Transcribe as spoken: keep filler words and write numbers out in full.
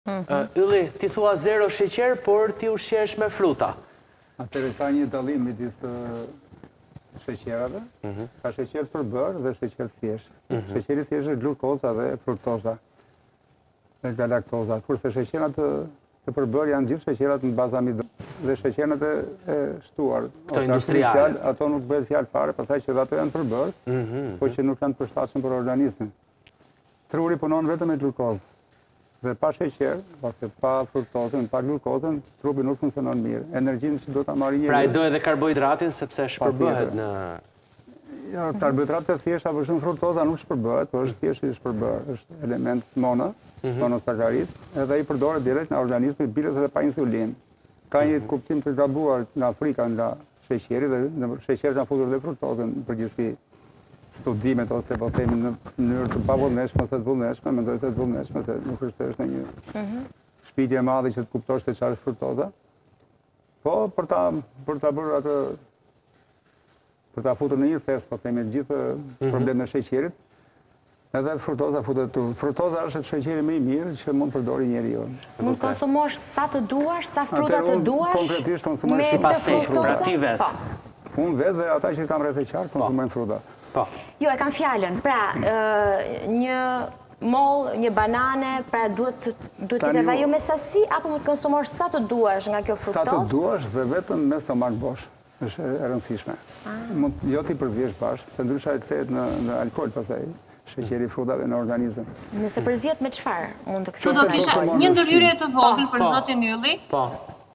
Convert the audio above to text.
Ylli, ti thua zero sheqer, por ti ushqesh me fruta. Atëre ka një dallim midis sheqerave, ka sheqer përbër dhe sheqer thjesht. Sheqeri thjesht është glukoza dhe fruktoza, dhe galaktoza, kurse sheqerat të përbër janë gjithë sheqerat në bazë amidon dhe sheqerat e shtuar. Këto industriale. Ato nuk bëhet fjalë fare, pastaj që ato janë përbër, po që nuk janë të përshtatshëm për organizmin. Truri punon vetëm me glukozë. Dhe pa sheqer, pasi pa fruktozën, pa glukozën, trupi nuk funksionon mirë. Energjinë që do ta marrë njeriu. Pra e do edhe karbohidratin sepse shpërbëhet në Ja, karbohidratet e thjeshta për shembull fruktoza nuk shpërbëhet, por është thjesht i shpërbër, është element mono, monosakarid, edhe ai përdoret direkt në organizmin bilës edhe pa insulin. Ka një kuptim të gabuar nga Afrika nga sheqeri dhe në sheqer kanë futur dhe fruktozën në përgjithësi. Studimet ose po themi në mënyrë të pavullnetshme ose të vullnetshme, mendoj se të vullnetshme se nuk është se është një shpitje e madhe që të kuptosh se çfarë është fruktoza. Po për ta për ta bërë atë për ta futur në një thes, po themi gjithë problemet e sheqerit, edhe fruktoza futet tu. Fruktoza është sheqeri më i mirë që mund përdori njeriu. Mund të konsumosh sa të duash, sa fruta të duash. Konkretisht konsumoj sipas te, pra ti vet. Unë vetë dhe ata që kam rreth e qartë konsumojnë fruta. Jo, e kam fjalën. Pra, një moll, një banane, pra duhet të të vaju me sasi, apo mund të konsumosh sa të duash nga kjo fruktozë? Sa të duash dhe vetëm me stomak bosh. Është e rëndësishme. Jo ti përzihesh bashkë, se ndryshe ai kthehet në alkool pastaj. Sheqeri frutave në organizëm. Nëse përzihet me çfarë mund të kthehet? Këtu do kisha një ndërhyrje të vogël për zotin Ylli. Po.